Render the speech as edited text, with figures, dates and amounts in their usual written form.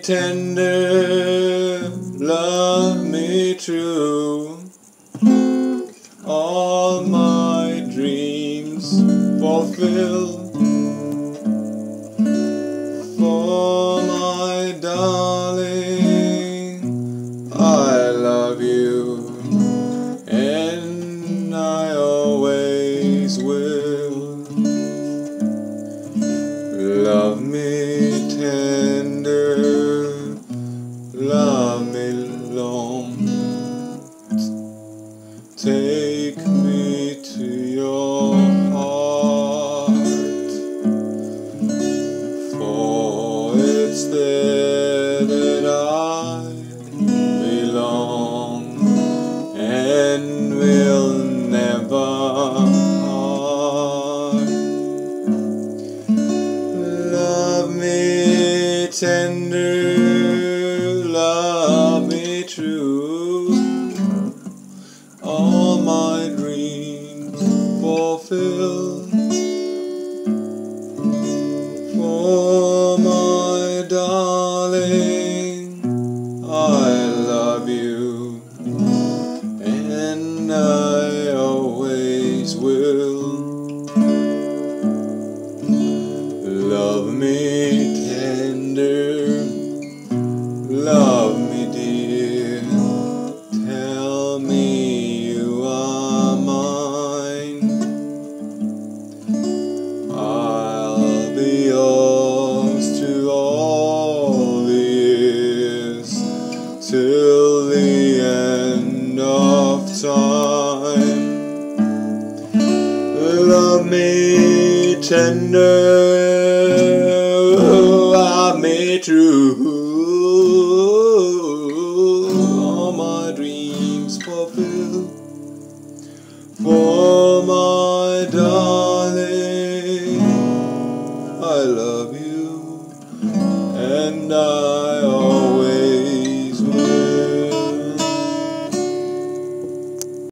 tender, love me true. All my dreams fulfill. For my darling, I love you, and I always will. Love me tender, love me long. Take me to your heart, for it's there that I belong, and will never part. Love me tender, love me true. All my dreams fulfill. For my darling, I love you, and I always will. Love me tender, love me dear. Tell me you are mine. I'll be yours to all the years, till the end of time. Love me tender, love me true. All my dreams fulfill. For my darling,